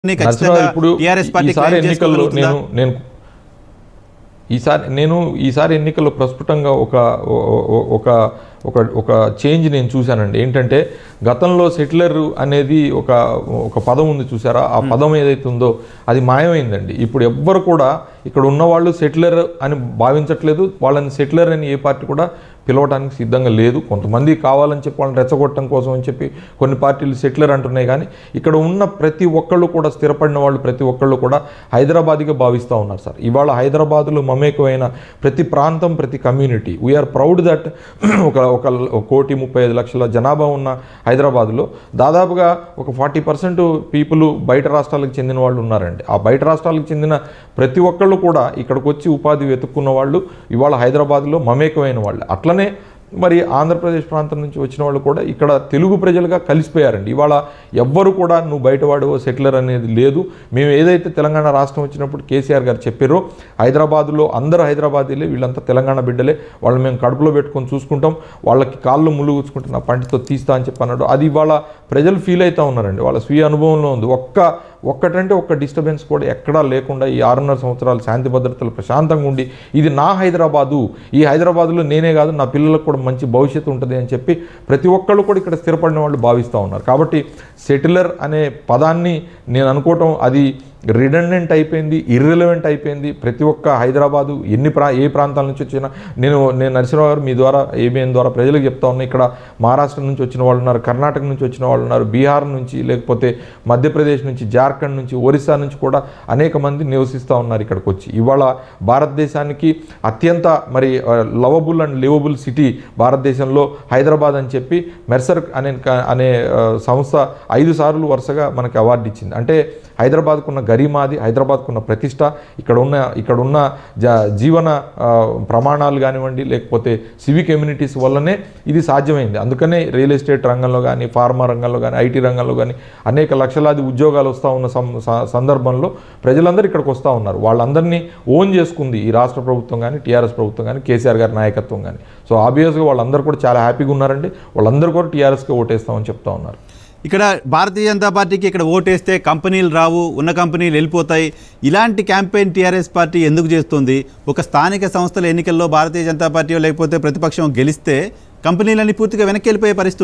నరసింహారావు ఇప్పుడు ఈసారి ఎన్నికల్లో ఈసారి ఎన్నికల్లో ప్రస్ఫుటంగా ఒక చేంజ్ నేను చూశానండి. ఏంటంటే గతంలో సెటిలర్ అనేది ఒక పదం ఉంది చూసారా, ఆ పదం ఏదైతే ఉందో అది మాయమైందండి. ఇప్పుడు ఎవ్వరు కూడా ఇక్కడ ఉన్నవాళ్ళు సెటిలర్ అని భావించట్లేదు, వాళ్ళని సెటిలర్ అని ఏ పార్టీ కూడా పిలవడానికి సిద్ధంగా లేదు. కొంతమంది కావాలని చెప్పి వాళ్ళని రెచ్చగొట్టడం కోసం అని చెప్పి కొన్ని పార్టీలు సెటిలర్ అంటున్నాయి. కానీ ఇక్కడ ఉన్న ప్రతి ఒక్కళ్ళు కూడా స్థిరపడిన వాళ్ళు ప్రతి ఒక్కళ్ళు కూడా హైదరాబాద్గా భావిస్తూ ఉన్నారు సార్. ఇవాళ హైదరాబాద్లో మమేకమైన ప్రతి ప్రాంతం ప్రతి కమ్యూనిటీ వీఆర్ ప్రౌడ్ దట్ ఒక 1,35,00,000 జనాభా ఉన్న హైదరాబాద్లో దాదాపుగా ఒక 40% పీపుల్ బయట రాష్ట్రాలకు చెందిన వాళ్ళు ఉన్నారండి. ఆ బయట రాష్ట్రాలకు చెందిన ప్రతి ఒక్కళ్ళు కూడా ఇక్కడికి వచ్చి ఉపాధి వెతుక్కున్న వాళ్ళు ఇవాళ హైదరాబాద్లో మమేకమైన వాళ్ళు. అట్లనే మరి ఆంధ్రప్రదేశ్ ప్రాంతం నుంచి వచ్చిన వాళ్ళు కూడా ఇక్కడ తెలుగు ప్రజలుగా కలిసిపోయారండి. ఇవాళ ఎవ్వరు కూడా నువ్వు బయటవాడు సెటిలర్ అనేది లేదు. మేము ఏదైతే తెలంగాణ రాష్ట్రం వచ్చినప్పుడు కేసీఆర్ గారు చెప్పారో హైదరాబాద్లో అందరూ హైదరాబాదీలే, వీళ్ళంతా తెలంగాణ బిడ్డలే, వాళ్ళు మేము కడుపులో పెట్టుకొని చూసుకుంటాం, వాళ్ళకి కాళ్ళు ముళ్ళు కూర్చుకుంటే నా పంటితో తీస్తా అని చెప్పి అన్నాడు. అది ఇవాళ ప్రజలు ఫీల్ అవుతూ ఉన్నారండి, వాళ్ళ స్వీయ అనుభవంలో ఉంది. ఒక్కటంటే ఒక్క డిస్టర్బెన్స్ కూడా ఎక్కడా లేకుండా ఈ 6.5 సంవత్సరాలు శాంతి భద్రతలు ప్రశాంతంగా ఉండి ఇది నా హైదరాబాదు, ఈ హైదరాబాదులో నేనే కాదు నా పిల్లలకు కూడా మంచి భవిష్యత్తు ఉంటుంది అని చెప్పి ప్రతి ఒక్కళ్ళు కూడా ఇక్కడ స్థిరపడిన వాళ్ళు భావిస్తూ ఉన్నారు. కాబట్టి సెటిలర్ అనే పదాన్ని నేను అనుకోవటం అది రిడెండెంట్ అయిపోయింది, ఇర్రెలవెంట్ అయిపోయింది. ప్రతి ఒక్క హైదరాబాదు ఏ ప్రాంతాల నుంచి వచ్చినా నేను నరసింహారావు గారు మీ ద్వారా ఏబిఎన్ ద్వారా ప్రజలకు చెప్తా ఉన్నా, ఇక్కడ మహారాష్ట్ర నుంచి వచ్చిన వాళ్ళు ఉన్నారు, కర్ణాటక నుంచి వచ్చిన వాళ్ళు ఉన్నారు, బీహార్ నుంచి, లేకపోతే మధ్యప్రదేశ్ నుంచి, జార్ఖండ్ నుంచి, ఒరిస్సా నుంచి కూడా అనేక మంది నివసిస్తూ ఉన్నారు ఇక్కడికి వచ్చి. ఇవాళ భారతదేశానికి అత్యంత మరి లవబుల్ అండ్ లివబుల్ సిటీ భారతదేశంలో హైదరాబాద్ అని చెప్పి మెర్సర్ అనే సంస్థ 5 సార్లు వరుసగా మనకి అవార్డు ఇచ్చింది. అంటే హైదరాబాద్కున్న గరిమాది, హైదరాబాద్కున్న ప్రతిష్ట, ఇక్కడున్న జీవన ప్రమాణాలు కానివ్వండి, లేకపోతే సివిక్ కమ్యూనిటీస్ వల్లనే ఇది సాధ్యమైంది. అందుకనే రియల్ ఎస్టేట్ రంగంలో కానీ, ఫార్మా రంగంలో కానీ, ఐటీ రంగంలో కానీ అనేక లక్షలాది ఉద్యోగాలు వస్తూ ఉన్న సందర్భంలో ప్రజలందరూ ఇక్కడికి వస్తూ ఉన్నారు. వాళ్ళందరినీ ఓన్ చేసుకుంది ఈ రాష్ట్ర ప్రభుత్వం కానీ, టీఆర్ఎస్ ప్రభుత్వం కానీ, కేసీఆర్ గారి నాయకత్వం కానీ. సో ఆబ్వియస్గా వాళ్ళందరూ కూడా చాలా హ్యాపీగా ఉన్నారండి. వాళ్ళందరూ కూడా టీఆర్ఎస్కి ఓటేస్తామని చెప్తా ఉన్నారు. ఇక్కడ భారతీయ జనతా పార్టీకి ఇక్కడ ఓటేస్తే కంపెనీలు రావు, ఉన్న కంపెనీలు వెళ్ళిపోతాయి, ఇలాంటి క్యాంపెయిన్ టీఆర్ఎస్ పార్టీ ఎందుకు చేస్తుంది? ఒక స్థానిక సంస్థల ఎన్నికల్లో భారతీయ జనతా పార్టీ లేకపోతే ప్రతిపక్షం గెలిస్తే కంపెనీలన్నీ పూర్తిగా వెనక్కి వెళ్ళిపోయే పరిస్థితి